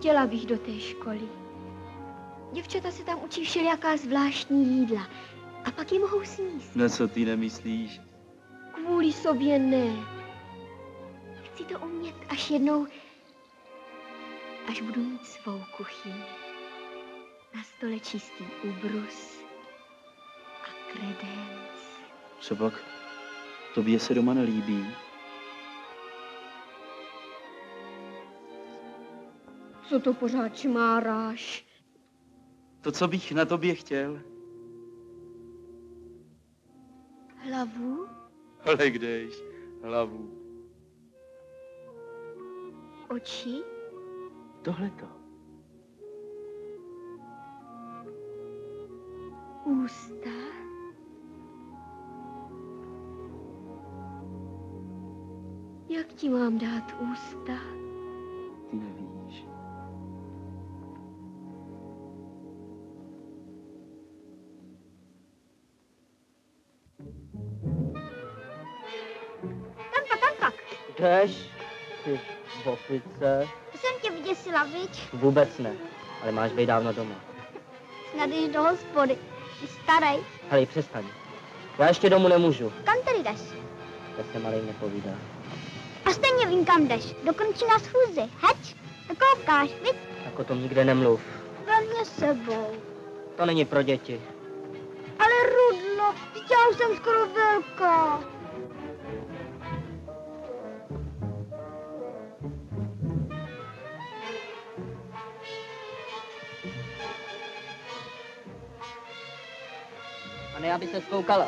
Chtěla bych do té školy. Děvčata se tam učí všelijaká zvláštní jídla. A pak je mohou sníst. Na co ty nemyslíš? Kvůli sobě ne. Chci to umět až jednou, až budu mít svou kuchyni. Na stole čistý ubrus a kredens. Copak tobě se doma nelíbí? Co to pořád čmáráš? To, co bych na tobě chtěl. Hlavu? Ale kdež, hlavu. Oči? Tohleto. Ústa? Jak ti mám dát ústa? Ty nevíš. Tanka. Jdeš? Ty bofice. To jsem tě vyděsila, viď? Vůbec ne, ale máš být dávno doma. Snad jdeš do hospody. Ty starej. Hele, přestaň. Já ještě domů nemůžu. Kam tedy jdeš? To se malej nepovídá. A stejně vím, kam jdeš. Dokončí na schůzi. Heč? Koukáš, viď? Tak o tom nikde nemluv. Pro mě sebou. To není pro děti. Ale Rudlo, já už jsem skoro velká. A ne, aby se skoukala.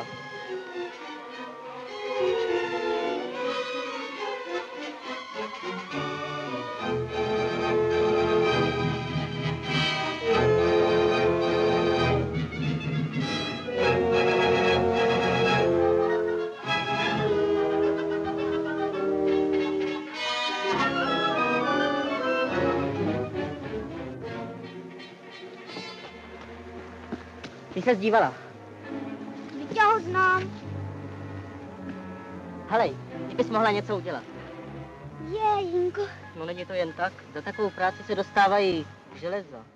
Ty se zdívala. Vždyť já ho znám. Helej, ty bys mohla něco udělat. Jinko. No není to jen tak. Za takovou práci se dostávají železa.